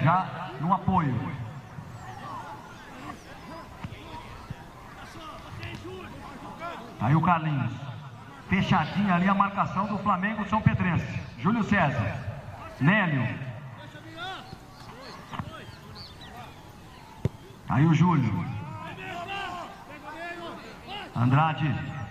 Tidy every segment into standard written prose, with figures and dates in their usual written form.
já no apoio. Aí o Carlinhos. Fechadinha ali a marcação do Flamengo São Pedrense. Júlio César. Nélio. Aí o Júlio. Andrade.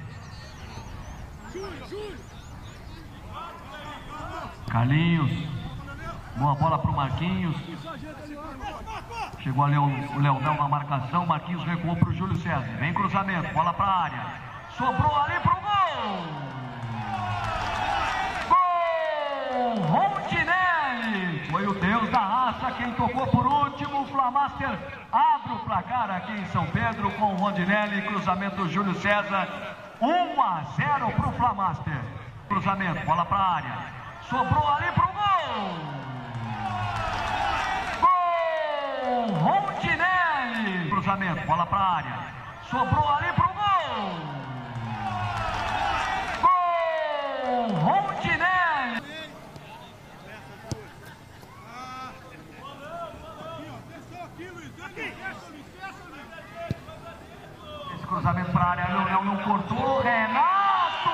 Carlinhos. Boa bola para o Marquinhos. Chegou ali o Leonel na marcação. Marquinhos recuou para o Júlio César. Vem cruzamento. Bola para a área. Sobrou ali para o gol. Gol! Rondinelli. Foi o Deus da raça quem tocou por último. O Flamaster abre o placar aqui em São Pedro com o Rondinelli. Cruzamento do Júlio César. 1-0 para o Flamaster. Cruzamento. Bola para a área. Sobrou ali para o gol. Gol! Rondinelli. Cruzamento. Bola para a área. Sobrou ali para o gol. Gol! Rondinelli. Esse cruzamento para a área. Não cortou. Renato!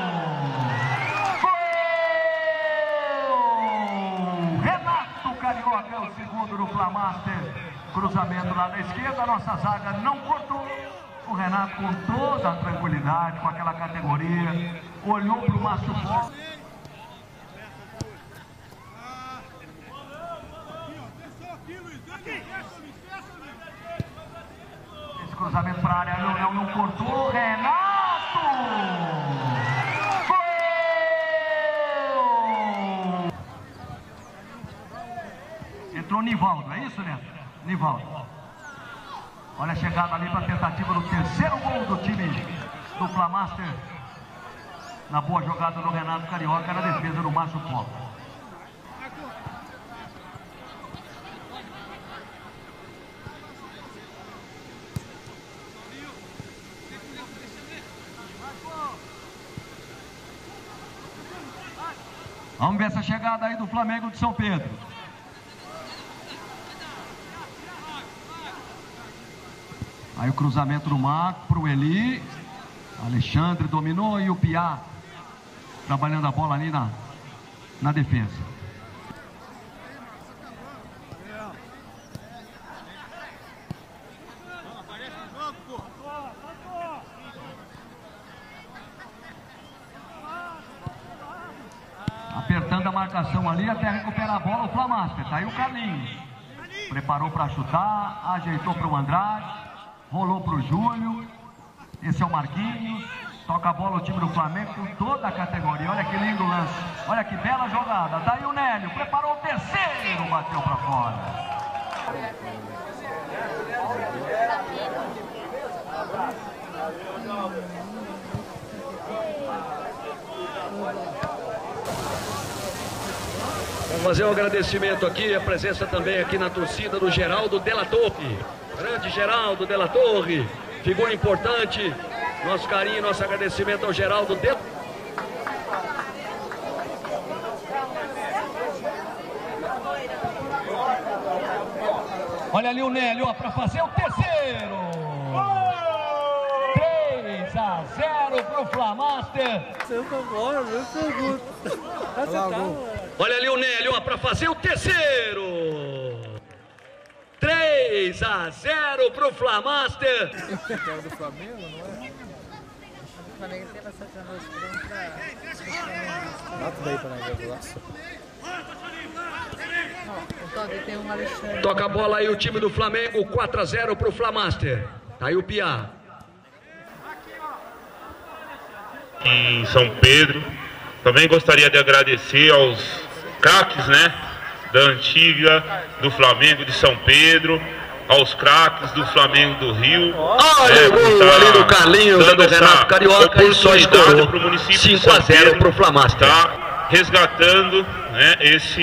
Carioca é o segundo no Flamaster. Cruzamento lá na esquerda, nossa zaga não cortou. O Renato com toda a tranquilidade, com aquela categoria, olhou para o Márcio Paulo. Esse cruzamento para a área, não cortou. Renato! Entrou Nivaldo, é isso, Neto? Nivaldo. Olha a chegada ali para a tentativa do terceiro gol do time do Flamaster. Na boa jogada do Renato Carioca, na defesa do Márcio Paulo. Vamos ver essa chegada aí do Flamengo de São Pedro. Aí o cruzamento do Marco para o Eli. Alexandre dominou e o Piá trabalhando a bola ali na defesa. Apertando a marcação ali até recuperar a bola o Flamaster. Tá aí o Carlinhos. Preparou para chutar, ajeitou para o Andrade. Rolou para o Júlio. Esse é o Marquinhos. Toca a bola o time do Flamengo com toda a categoria. Olha que lindo lance. Olha que bela jogada. Daí o Nélio. Preparou o terceiro. Bateu para fora. Vamos fazer um agradecimento aqui. A presença também aqui na torcida do Geraldo Della Torre. Grande Geraldo Della Torre, figura importante. Nosso carinho, nosso agradecimento ao Geraldo Della Torre. Olha ali o Nélio para fazer o terceiro. 3-0 para o Flamaster. Olha ali o Nélio para fazer o terceiro. 3-0 para o Flamaster. É do Flamengo, não é? O Flamengo tem bastante anos para Toca a bola aí o time do Flamengo, 4-0 para o Flamaster. Tá aí o Piá. Em São Pedro. Também gostaria de agradecer aos craques, né? Da antiga, do Flamengo de São Pedro, aos craques do Flamengo do Rio. Olha o gol ali do Carlinhos, do Renato Carioca, e só estourou 5-0 para o Flamaster. Tá resgatando, né,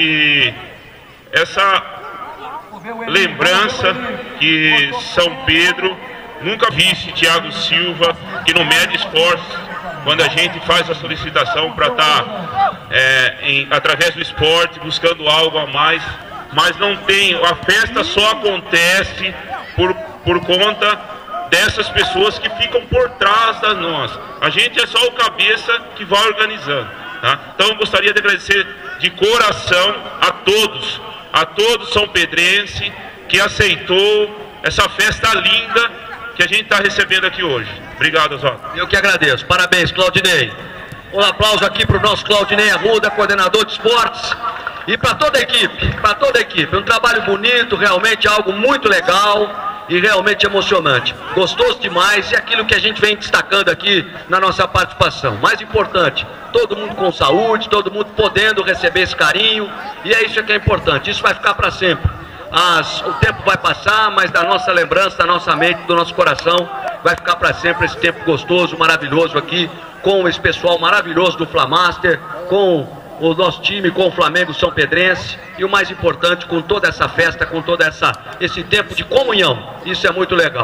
essa lembrança que São Pedro nunca visse Thiago Silva, que não mede esforços quando a gente faz a solicitação para estar através do esporte buscando algo a mais. mas não tem, a festa só acontece por conta dessas pessoas que ficam por trás da nós. A gente é só o cabeça que vai organizando, tá? Então eu gostaria de agradecer de coração a todos São Pedrense que aceitou essa festa linda que a gente está recebendo aqui hoje. Obrigado, Oswaldo. Eu que agradeço. Parabéns, Claudinei. Um aplauso aqui para o nosso Claudinei Arruda, coordenador de esportes, e para toda a equipe. Um trabalho bonito, realmente algo muito legal e realmente emocionante. Gostoso demais, e aquilo que a gente vem destacando aqui na nossa participação. Mais importante, todo mundo com saúde, todo mundo podendo receber esse carinho, e é isso que é importante. Isso vai ficar para sempre. O tempo vai passar, mas da nossa lembrança, da nossa mente, do nosso coração, vai ficar para sempre esse tempo gostoso, maravilhoso aqui, com esse pessoal maravilhoso do Flamaster, com o nosso time, com o Flamengo São Pedrense, e o mais importante, com toda essa festa, com todo esse tempo de comunhão. Isso é muito legal.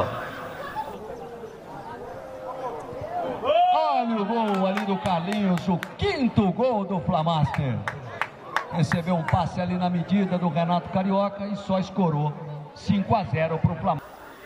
Olha o gol ali do Carlinhos, o 5º gol do Flamaster. Recebeu um passe ali na medida do Renato Carioca e só escorou 5-0 para o Flamengo.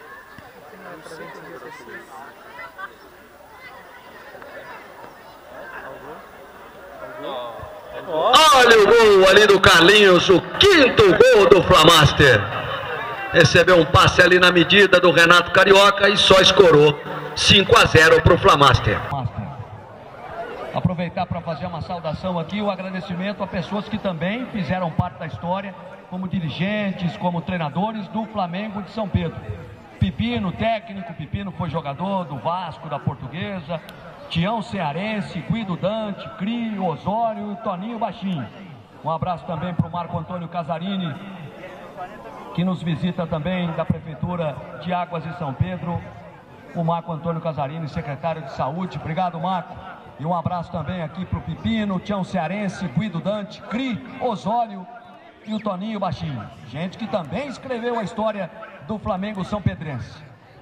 Olha o gol ali do Carlinhos, o 5º gol do Flamaster. Recebeu um passe ali na medida do Renato Carioca e só escorou 5-0 para o Flamaster. Aproveitar para fazer uma saudação aqui, o agradecimento a pessoas que também fizeram parte da história, como dirigentes, como treinadores do Flamengo de São Pedro. Pipino, técnico, Pipino foi jogador do Vasco, da Portuguesa, Tião Cearense, Guido Dante, Cri, Osório e Toninho Baixinho. Um abraço também para o Marco Antônio Casarini, que nos visita também da Prefeitura de Águas de São Pedro. O Marco Antônio Casarini, secretário de Saúde. Obrigado, Marco. E um abraço também aqui para o Pipino, Tião Cearense, Guido Dante, Cri, Osório e o Toninho Baixinho. Gente que também escreveu a história do Flamengo São Pedrense.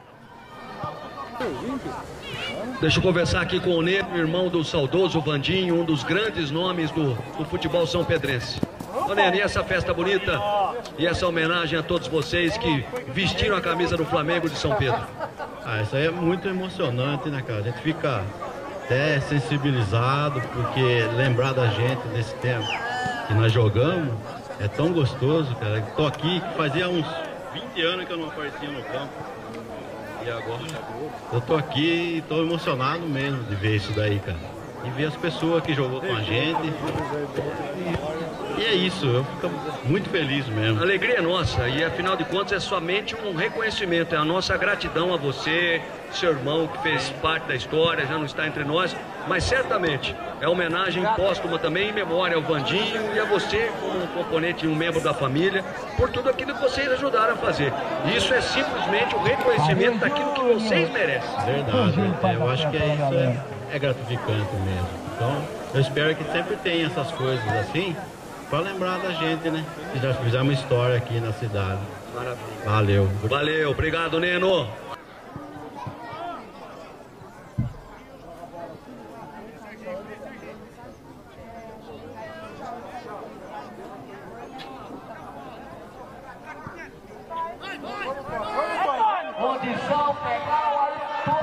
Deixa eu conversar aqui com o Neto, irmão do saudoso Vandinho, um dos grandes nomes do futebol são pedrense. Ô Neno, e essa festa bonita e essa homenagem a todos vocês que vestiram a camisa do Flamengo de São Pedro? Isso aí é muito emocionante, né, cara? A gente fica até sensibilizado, porque lembrar da gente desse tempo que nós jogamos é tão gostoso, cara. Tô aqui, fazia uns 20 anos que eu não aparecia no campo. E agora eu tô aqui e tô emocionado mesmo de ver isso daí, cara. E ver as pessoas que jogou com a gente. E é isso, eu fico muito feliz mesmo. A alegria é nossa, e afinal de contas é somente um reconhecimento. É a nossa gratidão a você, seu irmão que fez parte da história, já não está entre nós, mas certamente é homenagem póstuma também em memória ao Vandinho e a você como um componente e um membro da família, por tudo aquilo que vocês ajudaram a fazer. Isso é simplesmente o reconhecimento daquilo que vocês merecem. Verdade, eu acho que isso é gratificante mesmo. Então, eu espero que sempre tenha essas coisas assim, para lembrar da gente, né? Que já fizemos história aqui na cidade. Maravilha. Valeu. Valeu, obrigado, Neno. Condição legal aí,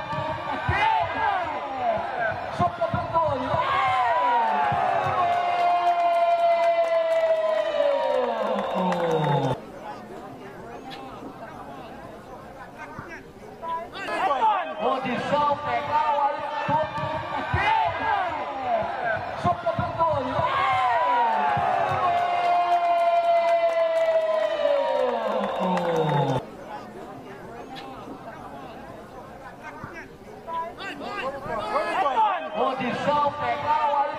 condição legal aí, condição legal aí,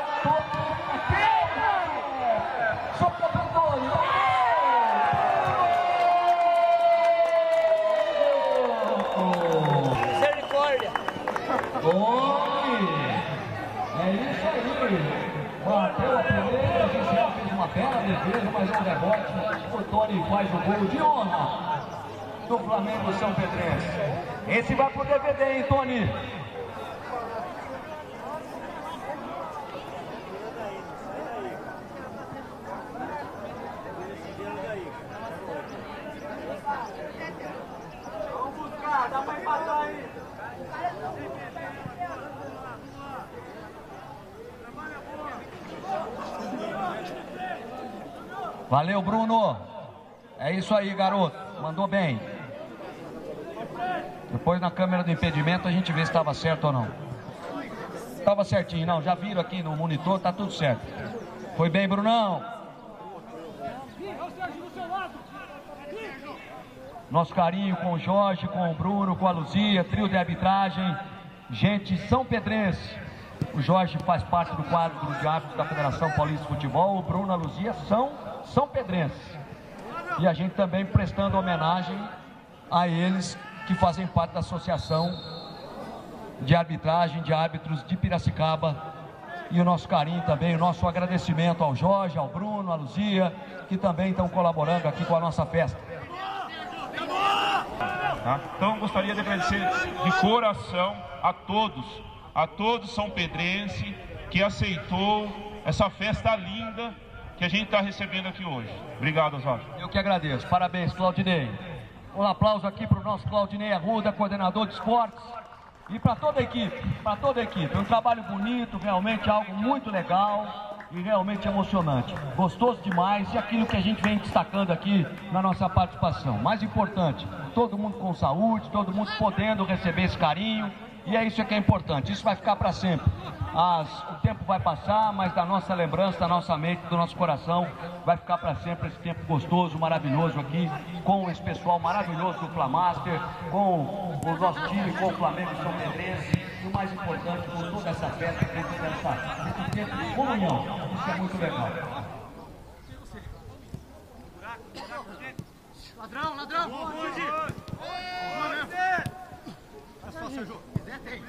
misericórdia. É isso aí. Bateu a primeira, a Gisele fez uma bela defesa, mas um rebote. O Tony faz o gol de honra do Flamengo São Pedrense. Esse vai pro DVD, hein, Tony? Valeu, Bruno. É isso aí, garoto. Mandou bem. Depois na câmera do impedimento a gente vê se estava certo ou não. Estava certinho, não. Já viram aqui no monitor, tá tudo certo. Foi bem, Brunão. Nosso carinho com o Jorge, com o Bruno, com a Luzia, trio de arbitragem, gente são pedrense. O Jorge faz parte do quadro de árbitros da Federação Paulista de Futebol, o Bruno e a Luzia são pedrenses. E a gente também prestando homenagem a eles que fazem parte da Associação de Arbitragem de Árbitros de Piracicaba. E o nosso carinho também, o nosso agradecimento ao Jorge, ao Bruno, à Luzia, que também estão colaborando aqui com a nossa festa. Tá? Então gostaria de agradecer de coração a todos São Pedrense que aceitou essa festa linda que a gente está recebendo aqui hoje. Obrigado, Oswaldo. Eu que agradeço. Parabéns, Claudinei. Um aplauso aqui para o nosso Claudinei Arruda, coordenador de esportes. E para toda a equipe, um trabalho bonito, realmente algo muito legal e realmente emocionante. Gostoso demais e aquilo que a gente vem destacando aqui na nossa participação. Mais importante, todo mundo com saúde, todo mundo podendo receber esse carinho e é isso que é importante. Isso vai ficar para sempre. O tempo vai passar, mas da nossa lembrança, da nossa mente, do nosso coração, vai ficar para sempre esse tempo gostoso, maravilhoso aqui, com esse pessoal maravilhoso do Flamaster, com o nosso time, com o Flamengo e São Pedrense, e o mais importante, com toda essa festa, com toda esse tempo de comunhão. Isso é muito legal. Ladrão! Fuge! É só, Sérgio. Quiser, tem.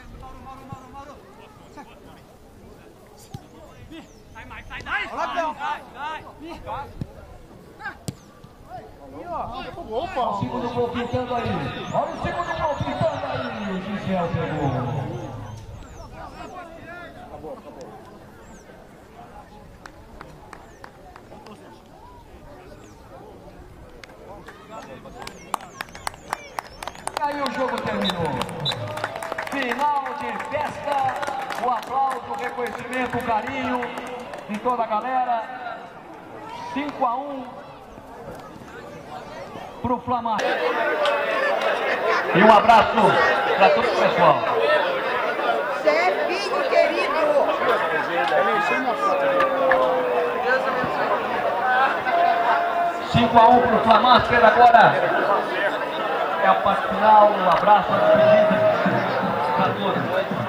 Opa! O segundo gol pintando aí. Olha o segundo gol pintando aí. O Gisel pegou. E aí o jogo terminou. Final de festa. O aplauso, o reconhecimento, o carinho de toda a galera. 5-1 pro Flamengo. E um abraço para todo o pessoal. Chefinho querido. 5-1 pro Flamengo. Agora é a parte final. Um abraço, a despedida para todos.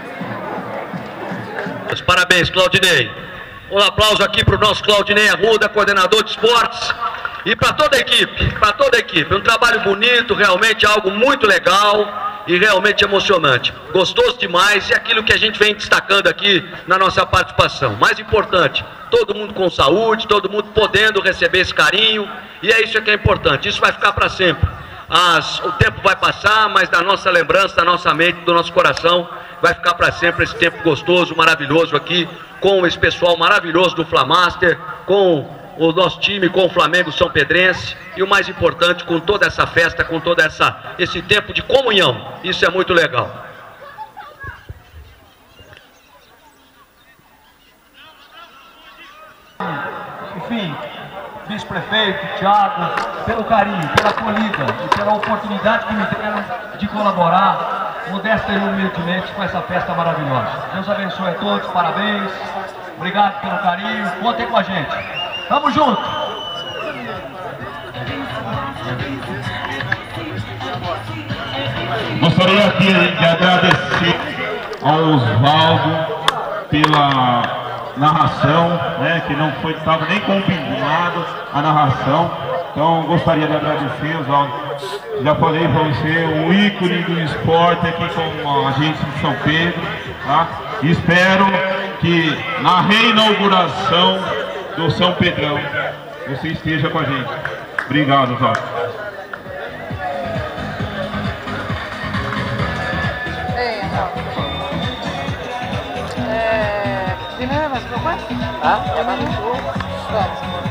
Parabéns, Claudinei. Um aplauso aqui para o nosso Claudinei Arruda, coordenador de esportes. E para toda a equipe, um trabalho bonito, realmente algo muito legal e realmente emocionante. Gostoso demais e aquilo que a gente vem destacando aqui na nossa participação. Mais importante, todo mundo com saúde, todo mundo podendo receber esse carinho e é isso que é importante, isso vai ficar para sempre. O tempo vai passar, mas da nossa lembrança, da nossa mente, do nosso coração, vai ficar para sempre esse tempo gostoso, maravilhoso aqui, com esse pessoal maravilhoso do Flamaster, com o nosso time, com o Flamengo São Pedrense e o mais importante, com toda essa festa, com todo esse tempo de comunhão. Isso é muito legal. Enfim, vice-prefeito, Thiago, pelo carinho, pela acolhida e pela oportunidade que me deram de colaborar modesta e humildemente com essa festa maravilhosa. Deus abençoe a todos, parabéns, obrigado pelo carinho, contem com a gente. Tamo junto! Gostaria aqui de agradecer ao Oswaldo pela narração, né, que não estava nem combinado a narração. Então gostaria de agradecer, Oswaldo. Já falei para você, um ícone do esporte aqui com a gente de São Pedro, tá? E espero que na reinauguração do São Pedrão você esteja com a gente. Obrigado, Oswaldo. Primeiro, mas como é? Ah, é mais um.